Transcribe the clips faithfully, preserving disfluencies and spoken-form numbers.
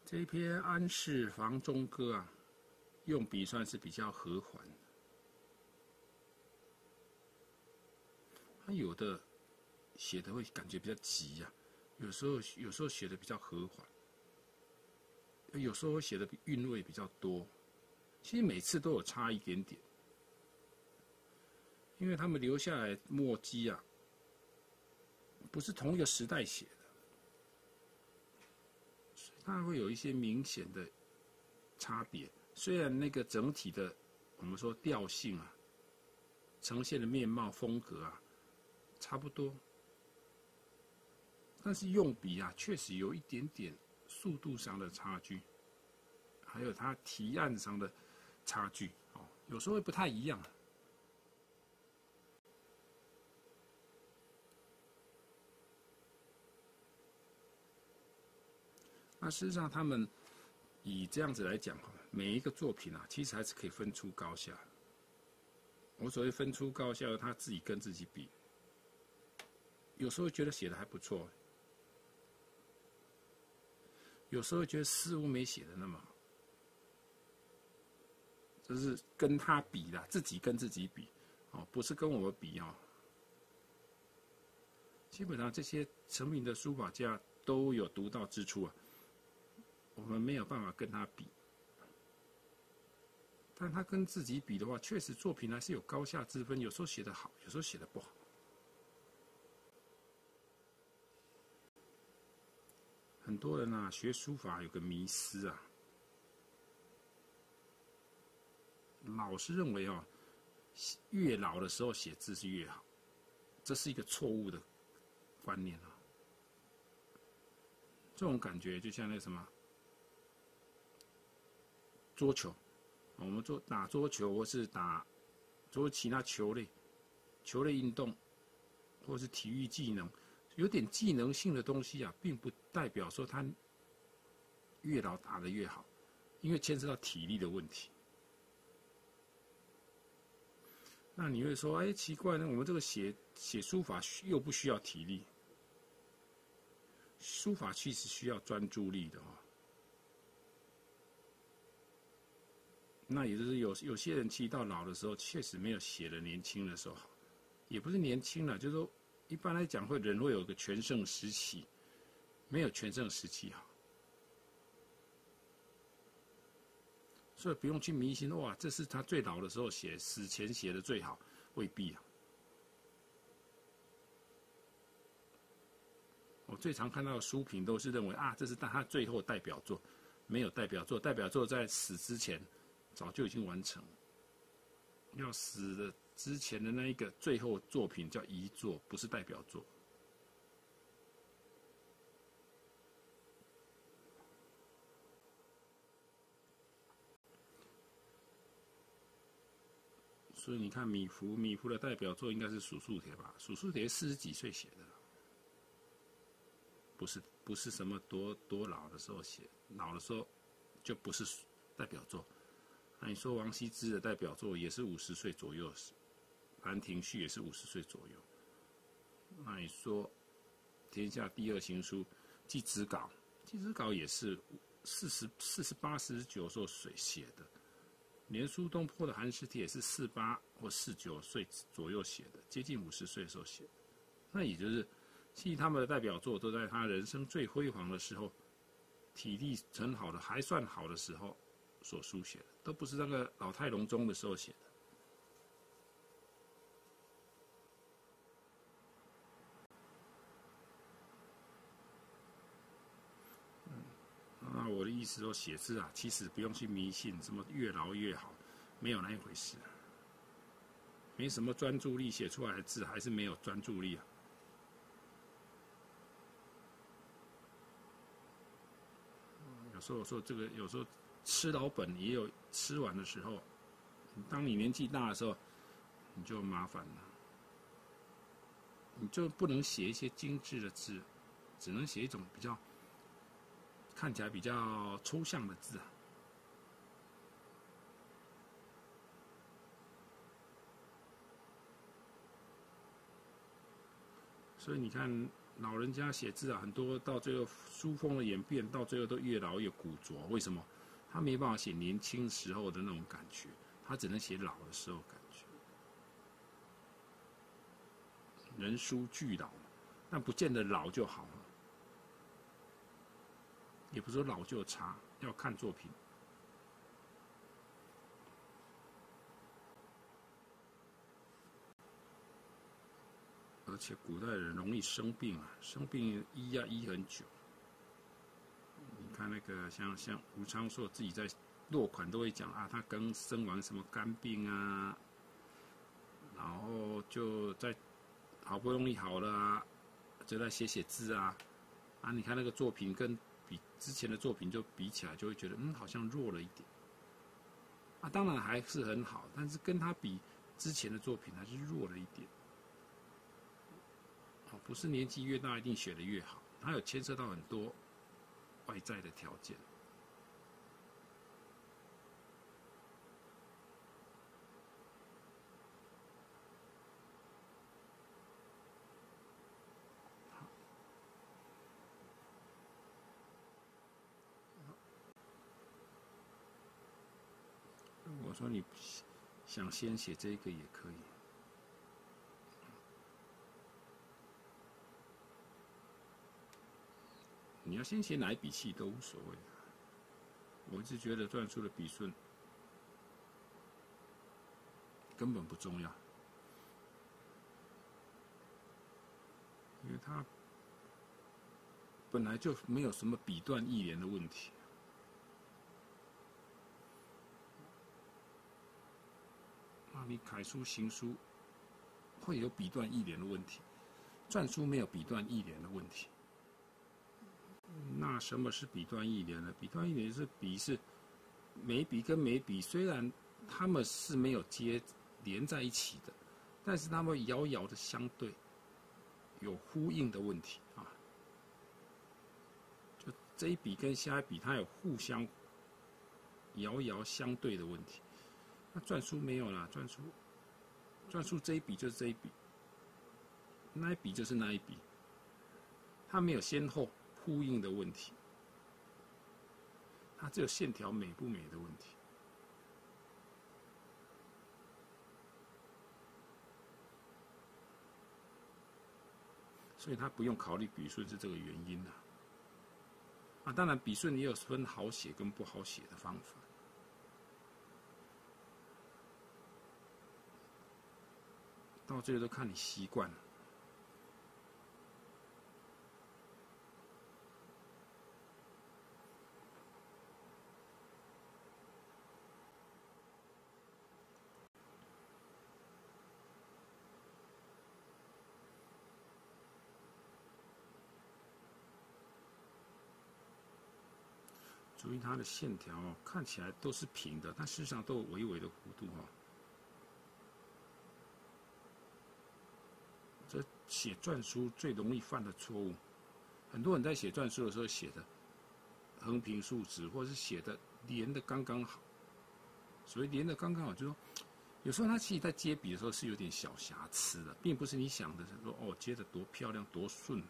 这一篇《安氏房中歌》啊，用笔算是比较和缓。他有的写的会感觉比较急啊，有时候有时候写的比较和缓，有时候写的韵味比较多。其实每次都有差一点点，因为他们留下来墨迹啊，不是同一个时代写的。它会有一些明显的差别，虽然那个整体的我们说调性啊，呈现的面貌风格啊差不多，但是用笔啊确实有一点点速度上的差距，还有它提案上的差距哦，有时候会不太一样。那事实上，他们以这样子来讲，每一个作品啊，其实还是可以分出高下。我所谓分出高下，他自己跟自己比，有时候觉得写的还不错，有时候觉得似乎没写的那么好，这是跟他比啦，自己跟自己比，哦，不是跟我们比哦。基本上这些成名的书法家都有独到之处啊。我们没有办法跟他比，但他跟自己比的话，确实作品还是有高下之分，有时候写得好，有时候写得不好。很多人啊，学书法有个迷思啊，老是认为哦，越老的时候写字是越好，这是一个错误的观念啊。这种感觉就像那什么。桌球，我们做打桌球或是打做其他球类、球类运动，或是体育技能，有点技能性的东西啊，并不代表说它越老打得越好，因为牵涉到体力的问题。那你会说，哎，奇怪呢，我们这个写写书法又不需要体力，书法其实需要专注力的哦。那也就是有有些人其实到老的时候，确实没有写的年轻的时候好，也不是年轻了，就是说一般来讲会人会有个全盛时期，没有全盛时期好，所以不用去迷信哇，这是他最老的时候写，死前写的最好，未必啊。我最常看到的书评都是认为啊，这是他最后代表作，没有代表作，代表作在死之前。早就已经完成了，要死的之前的那一个最后作品叫遗作，不是代表作。所以你看米芾，米芾的代表作应该是《蜀树帖》吧？《蜀树帖》四十几岁写的，不是不是什么多多老的时候写，老的时候就不是代表作。那你说王羲之的代表作也是五十岁左右，《兰亭序》也是五十岁左右。那你说天下第二行书《祭子稿》，《祭子稿》也是四十四十八、四十九岁写的，连苏东坡的《寒食帖》也是四八或四九岁左右写的，接近五十岁的时候写的。那也就是，其实他们的代表作都在他人生最辉煌的时候，体力很好的还算好的时候所书写的，都不是那个老态龙钟的时候写的。嗯，那我的意思说，写字啊，其实不用去迷信什么越老越好，没有那一回事。没什么专注力，写出来的字还是没有专注力啊。有时候我说这个，有时候吃老本也有吃完的时候。当你年纪大的时候，你就麻烦了，你就不能写一些精致的字，只能写一种比较看起来比较抽象的字啊。所以你看， 老人家写字啊，很多到最后书风的演变，到最后都越老越古拙。为什么？他没办法写年轻时候的那种感觉，他只能写老的时候感觉。人书俱老，但不见得老就好了，也不是说老就差，要看作品。而且古代人容易生病啊，生病医要医很久。你看那个像像吴昌硕自己在落款都会讲啊，他刚生完什么肝病啊，然后就在好不容易好了啊，就在写写字啊，啊，你看那个作品跟比之前的作品就比起来，就会觉得嗯好像弱了一点。啊，当然还是很好，但是跟他比之前的作品还是弱了一点。不是年纪越大一定写得越好，它有牵涉到很多外在的条件。我说你想先写这个也可以。你要先写哪一笔气都无所谓，我一直觉得篆书的笔顺根本不重要，因为它本来就没有什么笔断意连的问题。那你楷书、行书会有笔断意连的问题，篆书没有笔断意连的问题。那什么是笔断意连呢？笔断意连是笔是每笔跟每笔虽然它们是没有接连在一起的，但是它们遥遥的相对，有呼应的问题啊。就这一笔跟下一笔它有互相遥遥相对的问题。那篆书没有啦，篆书篆书这一笔就是这一笔，那一笔就是那一笔，它没有先后呼应的问题，它只有线条美不美的问题。所以它不用考虑笔顺是这个原因的。啊，当然笔顺也有分好写跟不好写的方法。到最后都看你习惯了。注意它的线条哦，看起来都是平的，但事实上都有微微的弧度哦。这写篆书最容易犯的错误，很多人在写篆书的时候写的横平竖直，或者是写的连的刚刚好。所谓连的刚刚好，就是说有时候他其实在接笔的时候是有点小瑕疵的，并不是你想的说哦接的多漂亮多顺。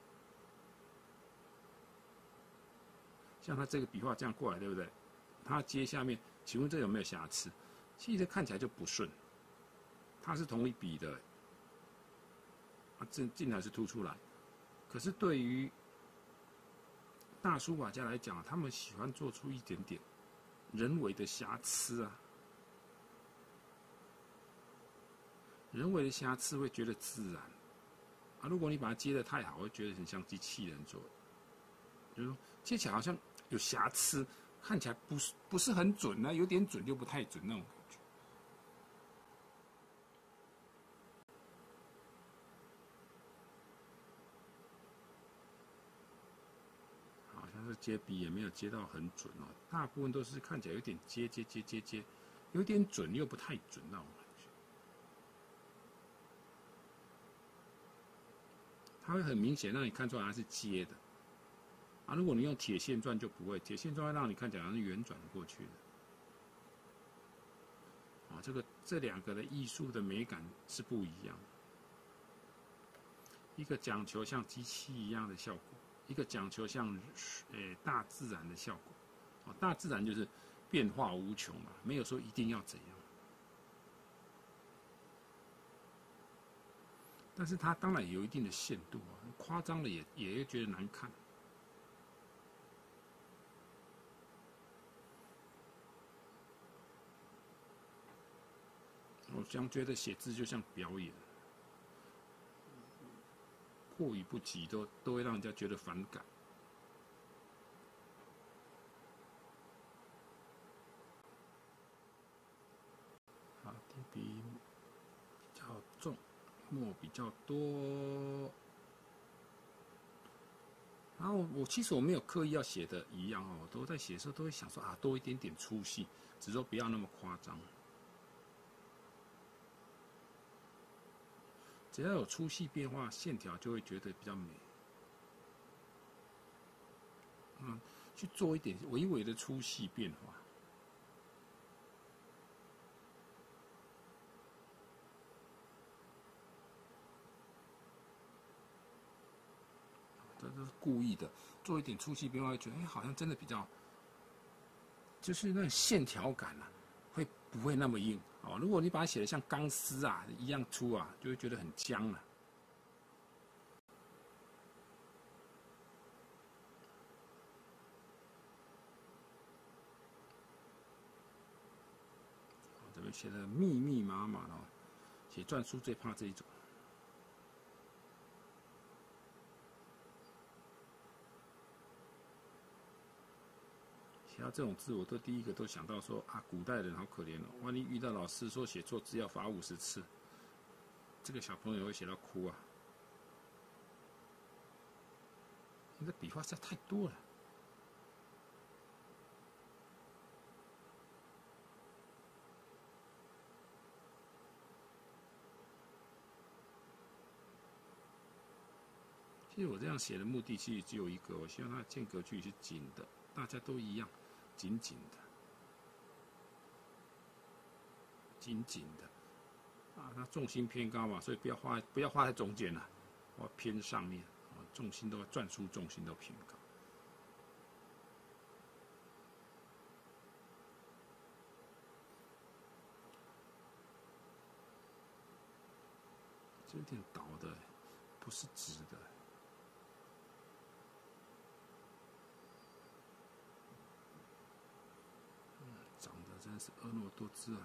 像他这个笔画这样过来，对不对？他接下面，请问这有没有瑕疵？其实看起来就不顺。它是同一笔的，啊，这竟然是凸出来。可是对于大书法家来讲，他们喜欢做出一点点人为的瑕疵啊。人为的瑕疵会觉得自然，啊，如果你把它接得太好，会觉得很像机器人做的，就是说接起来好像有瑕疵，看起来不是不是很准呢、啊，有点准又不太准那种感觉。好像是接笔也没有接到很准哦，大部分都是看起来有点接接接接接，有点准又不太准那种感觉。它会很明显让你看出来它是接的。啊，如果你用铁线篆就不会，铁线篆会让你看起来好像是圆转过去的。啊，这个这两个的艺术的美感是不一样的。 一个讲求像机器一样的效果，一个讲求像呃大自然的效果。哦，大自然就是变化无穷嘛，没有说一定要怎样。但是它当然有一定的限度啊，夸张了也也会觉得难看。我常觉得写字就像表演，过于不及都都会让人家觉得反感。好，提笔比较重，墨比较多。然后我其实我没有刻意要写的一样哦，我都在写的时候都会想说啊，多一点点粗细，只是说不要那么夸张。只要有粗细变化，线条就会觉得比较美。嗯，去做一点微微的粗细变化。这都是故意的，做一点粗细变化，会觉得哎，好像真的比较，就是那种线条感啊，会不会那么硬？哦，如果你把它写的像钢丝啊一样粗啊，就会觉得很僵了。这边写的密密麻麻的，写篆书最怕这一种。写到这种字，我都第一个都想到说啊，古代人好可怜哦，万一遇到老师说写错字要罚五十次，这个小朋友会写到哭啊！你的笔画实在太多了。其实我这样写的目的其实只有一个，我希望它的间隔距是紧的，大家都一样，紧紧的，紧紧的。啊，它重心偏高嘛，所以不要画，不要画在中间了，画偏上面，重心都篆书重心都偏高。这有点倒的，不是直的。嗯，长得真是婀娜多姿啊！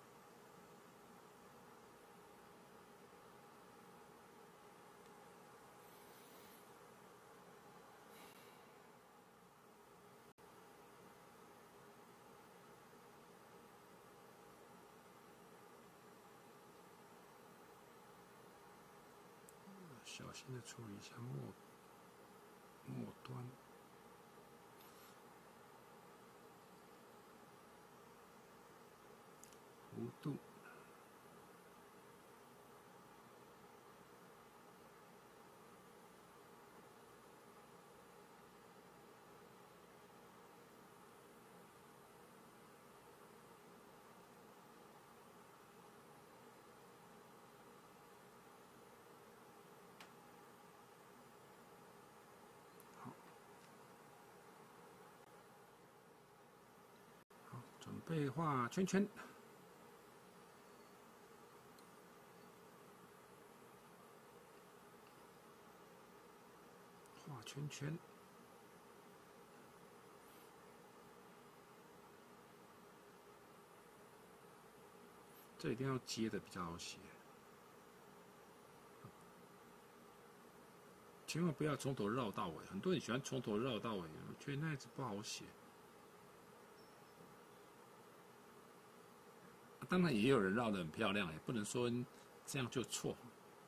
小心的处理一下末末端，弧度。准备画圈圈，画圈圈。这一定要接的比较好写，千万不要从头绕到尾。很多人喜欢从头绕到尾，我觉得那样子不好写。当然也有人绕得很漂亮，也不能说这样就错。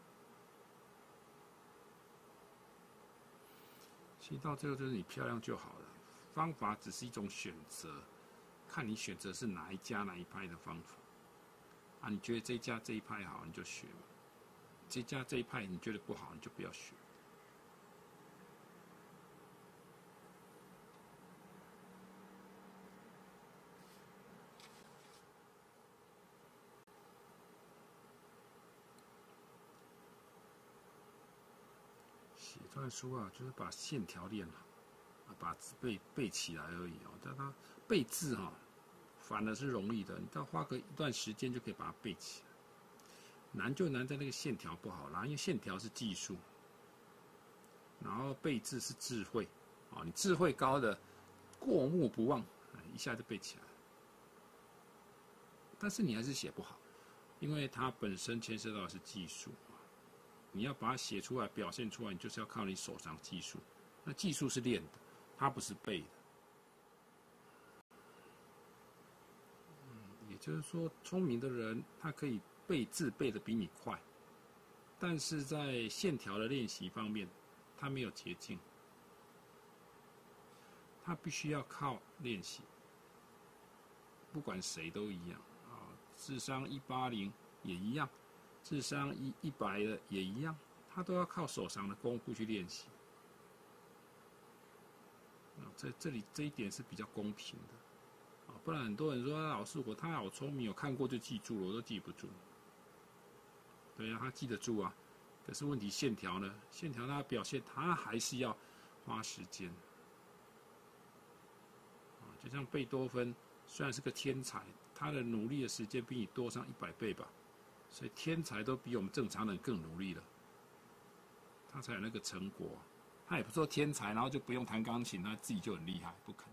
其实到最后就是你漂亮就好了，方法只是一种选择，看你选择是哪一家哪一派的方法。啊，你觉得这一家这一派好，你就学嘛；这家这一派你觉得不好，你就不要学。 篆书啊，就是把线条练好，把字背背起来而已哦。但它背字哈、哦，反而是容易的，你只要花个一段时间就可以把它背起来。难就难在那个线条不好啦，因为线条是技术，然后背字是智慧啊、哦。你智慧高的，过目不忘，一下就背起来。但是你还是写不好，因为它本身牵涉到的是技术。你要把它写出来、表现出来，你就是要靠你手上技术。那技术是练的，它不是背的。嗯，也就是说，聪明的人他可以背字背得比你快，但是在线条的练习方面，他没有捷径，他必须要靠练习。不管谁都一样啊，智商一八零也一样。智商一一百的也一样，他都要靠手上的功夫去练习。啊，在这里这一点是比较公平的，啊，不然很多人说老师我他好聪明，有看过就记住了，我都记不住。对啊，他记得住啊，可是问题线条呢？线条他表现他还是要花时间。啊，就像贝多芬虽然是个天才，他的努力的时间比你多上一百倍吧。所以天才都比我们正常人更努力了，他才有那个成果。他也不说天才，然后就不用弹钢琴，他自己就很厉害，不可能。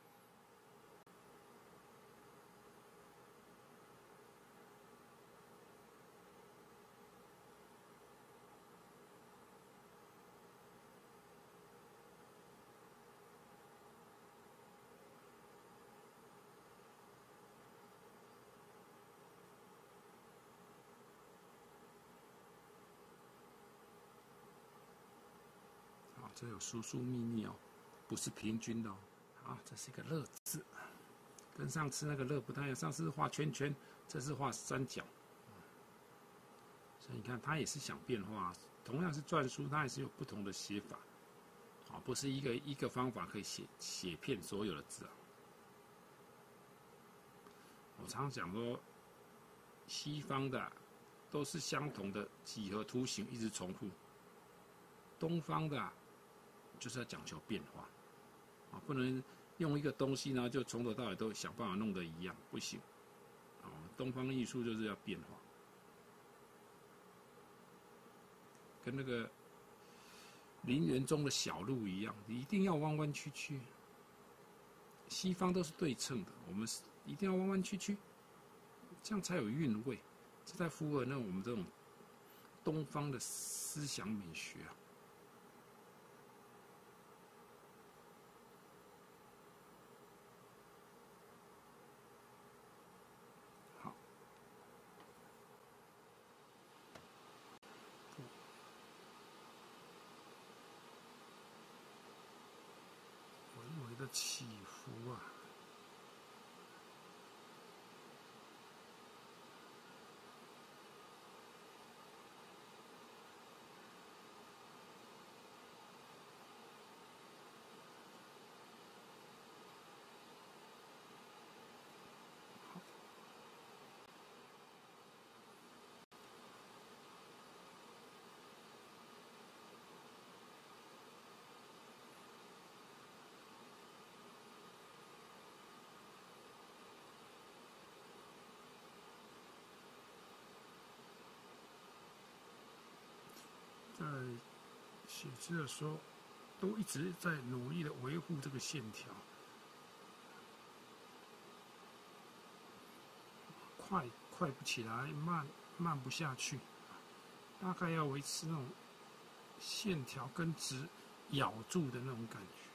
这有叔叔秘密哦，不是平均的哦。好，这是一个乐字，跟上次那个乐不太一样。上次是画圈圈，这是画三角。所以你看，他也是想变化，同样是篆书，它也是有不同的写法。好，不是一个一个方法可以写写遍所有的字啊。我常讲说，西方的都是相同的几何图形，一直重复；东方的就是要讲求变化，啊，不能用一个东西呢就从头到尾都想办法弄得一样，不行。啊，东方艺术就是要变化，跟那个陵园中的小路一样，你一定要弯弯曲曲。西方都是对称的，我们一定要弯弯曲曲，这样才有韵味，这才符合那我们这种东方的思想美学啊。好，微微的起伏啊。在写字的时候，都一直在努力的维护这个线条，快快不起来，慢慢不下去，大概要维持那种线条跟纸咬住的那种感觉。